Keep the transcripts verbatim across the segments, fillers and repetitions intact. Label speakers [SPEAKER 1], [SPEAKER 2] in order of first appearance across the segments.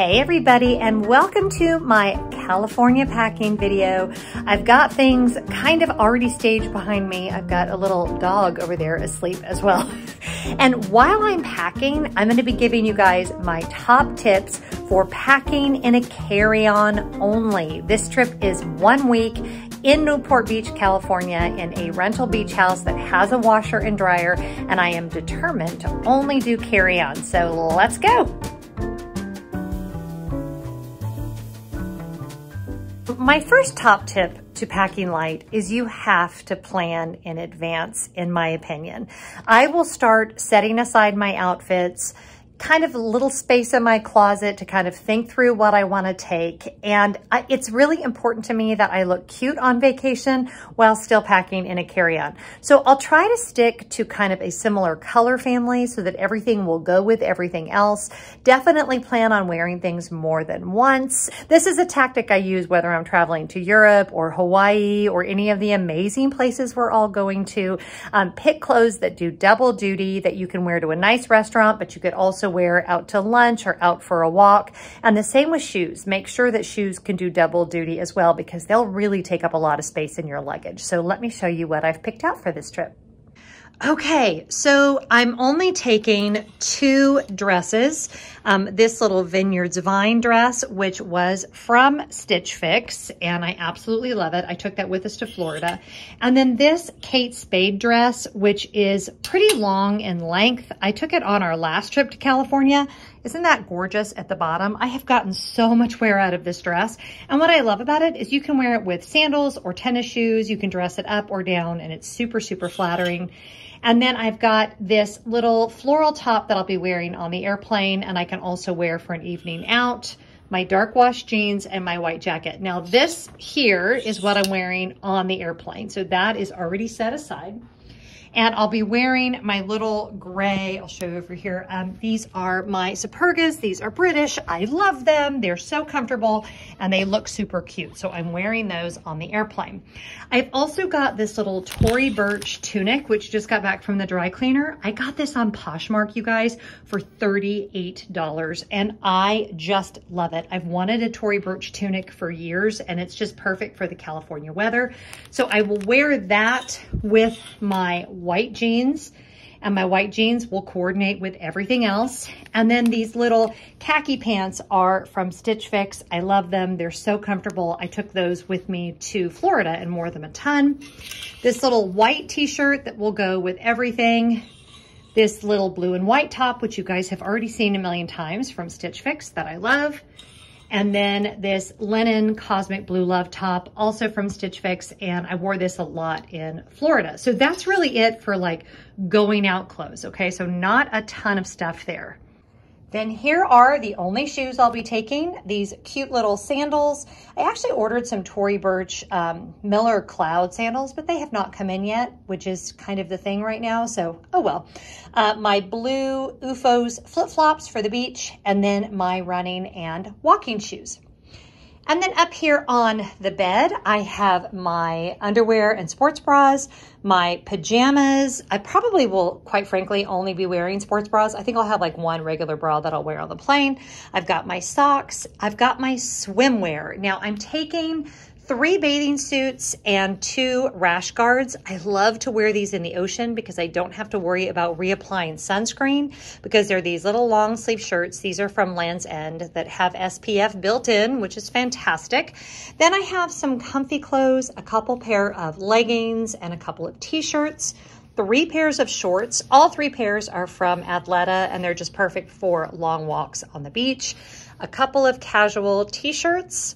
[SPEAKER 1] Hey everybody, and welcome to my California packing video. I've got things kind of already staged behind me. I've got a little dog over there asleep as well. And while I'm packing, I'm going to be giving you guys my top tips for packing in a carry-on only. This trip is one week in Newport Beach, California, in a rental beach house that has a washer and dryer, and I am determined to only do carry-on. So let's go. My first top tip to packing light is you have to plan in advance, in my opinion. I will start setting aside my outfits, kind of a little space in my closet to kind of think through what I want to take. And I, it's really important to me that I look cute on vacation while still packing in a carry-on. So I'll try to stick to kind of a similar color family so that everything will go with everything else. Definitely plan on wearing things more than once. This is a tactic I use whether I'm traveling to Europe or Hawaii or any of the amazing places we're all going to. Um, pick clothes that do double duty that you can wear to a nice restaurant, but you could also wear out to lunch or out for a walk. And the same with shoes. Make sure that shoes can do double duty as well because they'll really take up a lot of space in your luggage. So let me show you what I've picked out for this trip. Okay, so I'm only taking two dresses. Um, this little Vineyards Vine dress, which was from Stitch Fix, and I absolutely love it. I took that with us to Florida. And then this Kate Spade dress, which is pretty long in length. I took it on our last trip to California. Isn't that gorgeous at the bottom? I have gotten so much wear out of this dress. And what I love about it is you can wear it with sandals or tennis shoes. You can dress it up or down, and it's super, super flattering. And then I've got this little floral top that I'll be wearing on the airplane, and I can also wear for an evening out, my dark wash jeans and my white jacket. Now this here is what I'm wearing on the airplane. So that is already set aside. And I'll be wearing my little gray, I'll show you over here. Um, these are my Supergas. These are British. I love them. They're so comfortable and they look super cute. So I'm wearing those on the airplane. I've also got this little Tory Burch tunic, which just got back from the dry cleaner. I got this on Poshmark, you guys, for thirty-eight dollars. And I just love it. I've wanted a Tory Burch tunic for years and it's just perfect for the California weather. So I will wear that with my white jeans, and my white jeans will coordinate with everything else. And then these little khaki pants are from Stitch Fix. I love them. They're so comfortable. I took those with me to Florida and wore them a ton. This little white t-shirt that will go with everything. This little blue and white top, which you guys have already seen a million times from Stitch Fix that I love. And then this linen cosmic blue love top, also from Stitch Fix, and I wore this a lot in Florida. So that's really it for like going out clothes, okay? So not a ton of stuff there. Then here are the only shoes I'll be taking, these cute little sandals. I actually ordered some Tory Burch um, Miller Cloud sandals, but they have not come in yet, which is kind of the thing right now, so oh well. Uh, my blue U F Os flip-flops for the beach, and then my running and walking shoes. And then up here on the bed, I have my underwear and sports bras, my pajamas. I probably will, quite frankly, only be wearing sports bras. I think I'll have like one regular bra that I'll wear on the plane. I've got my socks. I've got my swimwear. Now I'm taking three bathing suits and two rash guards. I love to wear these in the ocean because I don't have to worry about reapplying sunscreen because they're these little long sleeve shirts. These are from Land's End that have S P F built in, which is fantastic. Then I have some comfy clothes, a couple pair of leggings and a couple of t-shirts, three pairs of shorts. All three pairs are from Alpharetta and they're just perfect for long walks on the beach. A couple of casual t-shirts,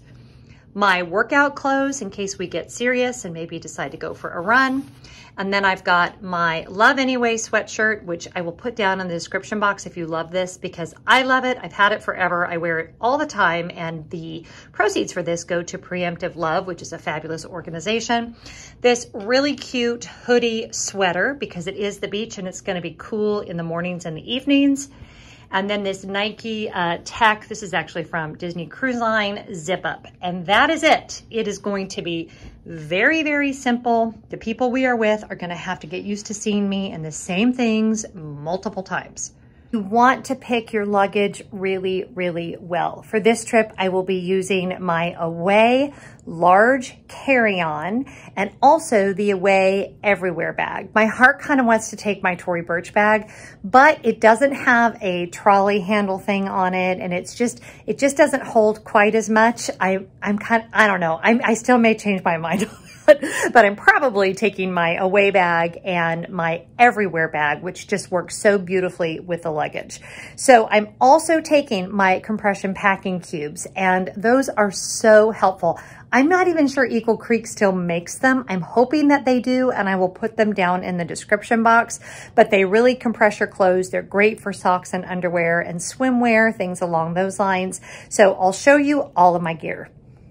[SPEAKER 1] my workout clothes in case we get serious and maybe decide to go for a run. And then I've got my Love Anyway sweatshirt, which I will put down in the description box if you love this because I love it. I've had it forever. I wear it all the time. And the proceeds for this go to Preemptive Love, which is a fabulous organization. This really cute hoodie sweater because it is the beach and it's going to be cool in the mornings and the evenings. And then this Nike uh, Tech, this is actually from Disney Cruise Line, zip up. And that is it. It is going to be very, very simple. The people we are with are going to have to get used to seeing me in the same things multiple times. You want to pick your luggage really, really well. For this trip, I will be using my Away large carry-on and also the Away everywhere bag. My heart kind of wants to take my Tory Burch bag, but it doesn't have a trolley handle thing on it, and it's just, it just doesn't hold quite as much. I, I'm kind of, I don't know. I'm, I still may change my mind. But I'm probably taking my Away bag and my everywhere bag, which just works so beautifully with the luggage. So I'm also taking my compression packing cubes, and those are so helpful. I'm not even sure Eagle Creek still makes them. I'm hoping that they do, and I will put them down in the description box, but they really compress your clothes. They're great for socks and underwear and swimwear, things along those lines. So I'll show you all of my gear.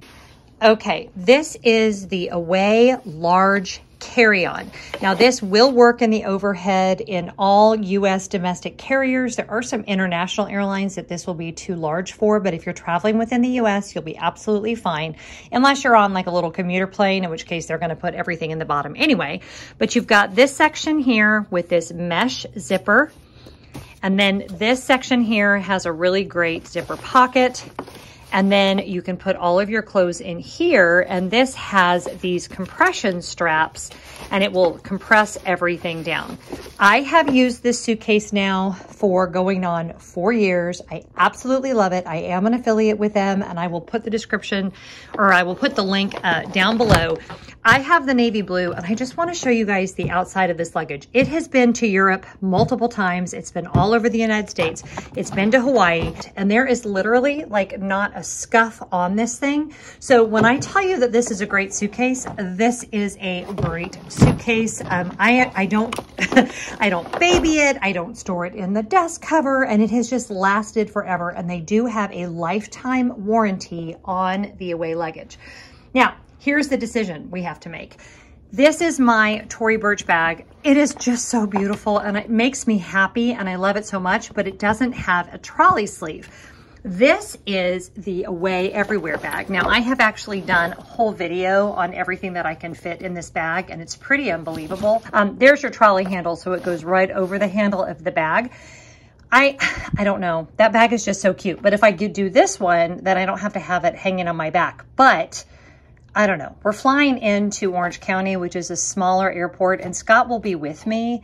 [SPEAKER 1] Okay, this is the Away large carry-on. Now this will work in the overhead in all U S domestic carriers. There are some international airlines that this will be too large for, but if you're traveling within the U S, you'll be absolutely fine, unless you're on like a little commuter plane, in which case they're gonna put everything in the bottom anyway. But you've got this section here with this mesh zipper, and then this section here has a really great zipper pocket. And then you can put all of your clothes in here, and this has these compression straps, and it will compress everything down. I have used this suitcase now for going on four years. I absolutely love it. I am an affiliate with them, and I will put the description, or I will put the link uh, down below. I have the navy blue, and I just want to show you guys the outside of this luggage. It has been to Europe multiple times. It's been all over the United States. It's been to Hawaii, and there is literally like not a scuff on this thing. So when I tell you that this is a great suitcase, this is a great suitcase. Um, I, I don't, I don't baby it. I don't store it in the desk cover, and it has just lasted forever. And they do have a lifetime warranty on the Away luggage. Now, here's the decision we have to make. This is my Tory Burch bag. It is just so beautiful, and it makes me happy, and I love it so much, but it doesn't have a trolley sleeve. This is the Away everywhere bag. Now, I have actually done a whole video on everything that I can fit in this bag, and it's pretty unbelievable. Um, there's your trolley handle, so it goes right over the handle of the bag. I, I don't know. That bag is just so cute. But if I could do this one, then I don't have to have it hanging on my back. But I don't know. We're flying into Orange County, which is a smaller airport, and Scott will be with me.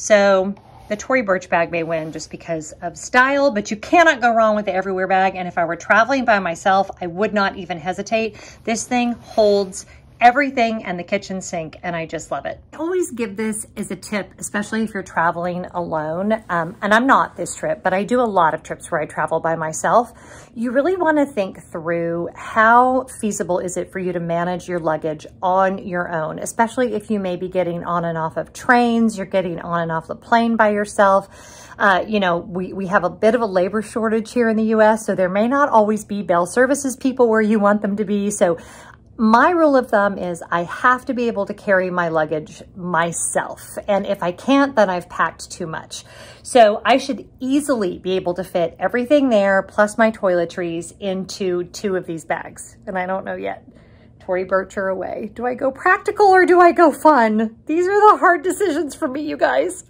[SPEAKER 1] So the Tory Burch bag may win just because of style, but you cannot go wrong with the everywhere bag. And if I were traveling by myself, I would not even hesitate. This thing holds everything and the kitchen sink, and I just love it. I always give this as a tip, especially if you're traveling alone. Um, and I'm not this trip, but I do a lot of trips where I travel by myself. You really want to think through how feasible is it for you to manage your luggage on your own, especially if you may be getting on and off of trains, you're getting on and off the plane by yourself. Uh, you know, we, we have a bit of a labor shortage here in the U S, so there may not always be Bell Services people where you want them to be. So my rule of thumb is I have to be able to carry my luggage myself. And if I can't, then I've packed too much. So I should easily be able to fit everything there, plus my toiletries, into two of these bags. And I don't know yet. Tory Burch or Away. Do I go practical or do I go fun? These are the hard decisions for me, you guys.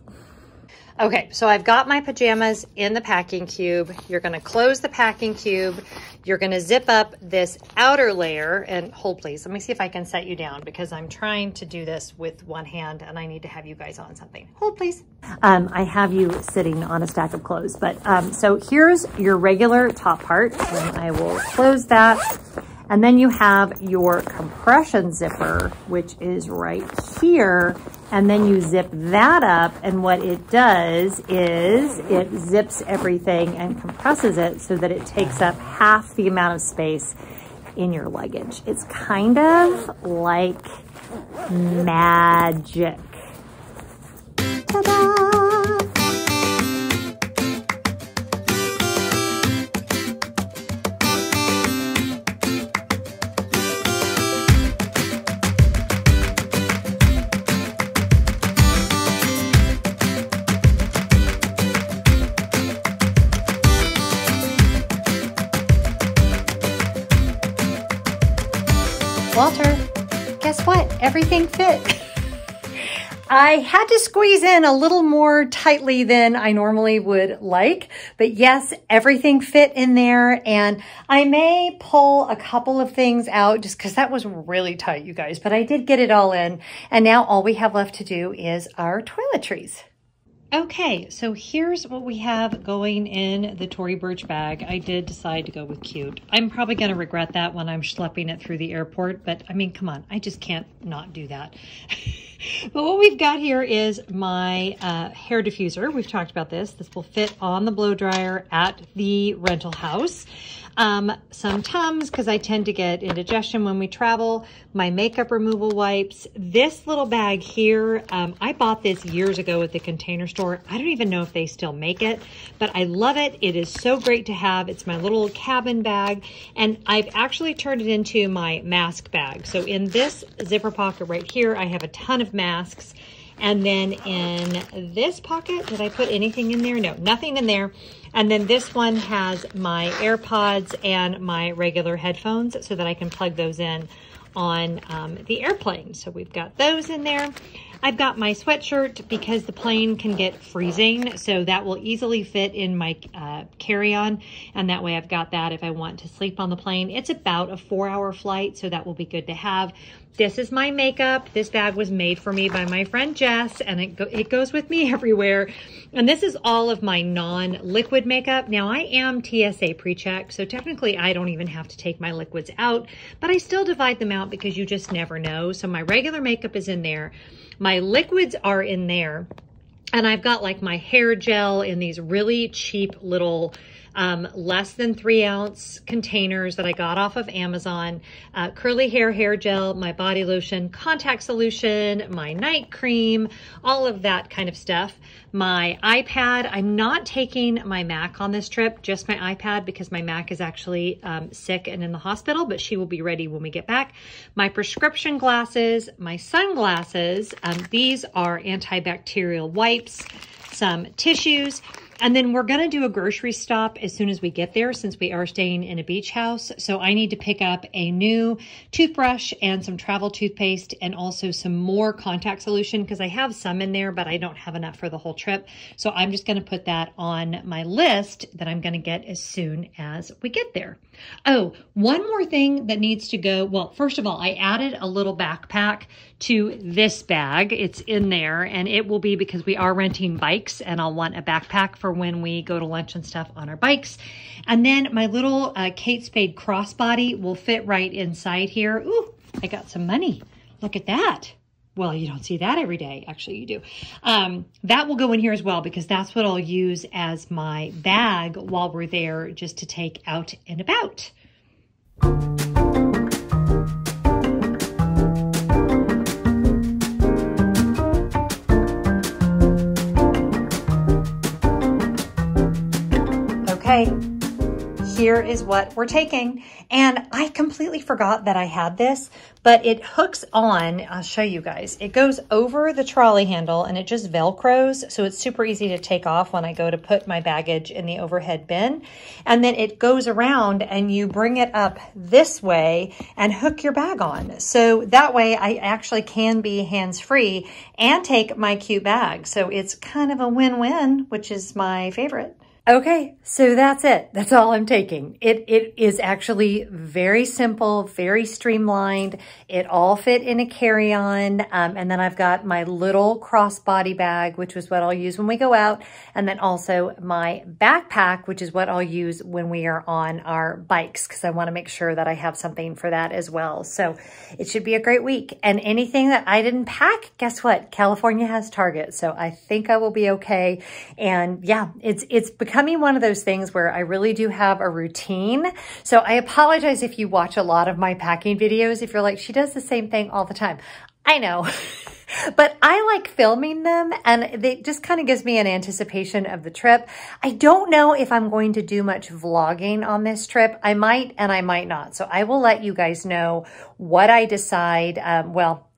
[SPEAKER 1] Okay, so I've got my pajamas in the packing cube. You're gonna close the packing cube. You're gonna zip up this outer layer, and hold please, let me see if I can set you down because I'm trying to do this with one hand and I need to have you guys on something. Hold please. Um, I have you sitting on a stack of clothes, but um, so here's your regular top part, and I will close that. And then you have your compression zipper, which is right here. And then you zip that up, and what it does is it zips everything and compresses it so that it takes up half the amount of space in your luggage. It's kind of like magic. Ta-da! Walter, guess what? Everything fit. I had to squeeze in a little more tightly than I normally would like, but yes, everything fit in there, and I may pull a couple of things out just because that was really tight, you guys, but I did get it all in, and now all we have left to do is our toiletries. Okay, so here's what we have going in the Tory Burch bag. I did decide to go with cute. I'm probably going to regret that when I'm schlepping it through the airport, but I mean, come on, I just can't not do that. But what we've got here is my uh, hair diffuser. We've talked about this. This will fit on the blow dryer at the rental house. Um, some Tums, because I tend to get indigestion when we travel. My makeup removal wipes. This little bag here, um, I bought this years ago at the Container Store. I don't even know if they still make it, but I love it. It is so great to have. It's my little cabin bag, and I've actually turned it into my mask bag. So in this zipper pocket right here, I have a ton of masks. And then in this pocket, did I put anything in there? No, nothing in there. And then this one has my AirPods and my regular headphones so that I can plug those in on um, the airplane. So we've got those in there. I've got my sweatshirt because the plane can get freezing, so that will easily fit in my uh, carry-on, and that way I've got that if I want to sleep on the plane. It's about a four-hour flight, so that will be good to have. This is my makeup. This bag was made for me by my friend Jess, and it, go it goes with me everywhere. And this is all of my non-liquid makeup. Now, I am T S A pre-checked, so technically I don't even have to take my liquids out, but I still divide them out because you just never know. So my regular makeup is in there. My liquids are in there, and I've got like my hair gel in these really cheap little um, less than three ounce containers that I got off of Amazon. Uh, curly hair hair gel, my body lotion, contact solution, my night cream, all of that kind of stuff. My iPad, I'm not taking my Mac on this trip, just my iPad, because my Mac is actually um, sick and in the hospital, but she will be ready when we get back. My prescription glasses, my sunglasses, um, these are antibacterial wipes, some tissues, and then we're gonna do a grocery stop as soon as we get there since we are staying in a beach house. So I need to pick up a new toothbrush and some travel toothpaste and also some more contact solution because I have some in there, but I don't have enough for the whole trip. So I'm just gonna put that on my list that I'm gonna get as soon as we get there. Oh, one more thing that needs to go. Well, first of all, I added a little backpack to this bag. It's in there, and it will be because we are renting bikes, and I'll want a backpack for when we go to lunch and stuff on our bikes. And then my little uh, Kate Spade crossbody will fit right inside here. Ooh, I got some money. Look at that. Well, you don't see that every day. Actually, you do. Um, that will go in here as well because that's what I'll use as my bag while we're there just to take out and about. Okay, here is what we're taking. And I completely forgot that I had this, but it hooks on. I'll show you guys. It goes over the trolley handle and it just Velcros. So it's super easy to take off when I go to put my baggage in the overhead bin. And then it goes around and you bring it up this way and hook your bag on. So that way I actually can be hands-free and take my cute bag. So it's kind of a win-win, which is my favorite. Okay, so that's it. That's all I'm taking. It It is actually very simple, very streamlined. It all fit in a carry-on. Um, and then I've got my little crossbody bag, which is what I'll use when we go out. And then also my backpack, which is what I'll use when we are on our bikes, because I want to make sure that I have something for that as well. So it should be a great week. And anything that I didn't pack, guess what? California has Target. So I think I will be okay. And yeah, it's, it's become Becoming one of those things where I really do have a routine. So I apologize if you watch a lot of my packing videos, if you're like, she does the same thing all the time. I know, but I like filming them and it just kind of gives me an anticipation of the trip. I don't know if I'm going to do much vlogging on this trip. I might and I might not. So I will let you guys know what I decide. Um, well,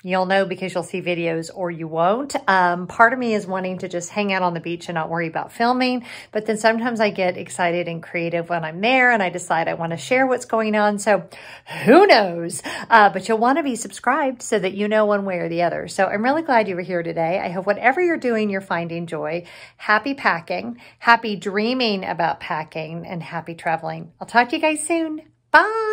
[SPEAKER 1] You'll know because you'll see videos or you won't. Um, part of me is wanting to just hang out on the beach and not worry about filming. But then sometimes I get excited and creative when I'm there and I decide I want to share what's going on. So who knows? Uh, but you'll want to be subscribed so that you know one way or the other. So I'm really glad you were here today. I hope whatever you're doing, you're finding joy. Happy packing, happy dreaming about packing, and happy traveling. I'll talk to you guys soon. Bye.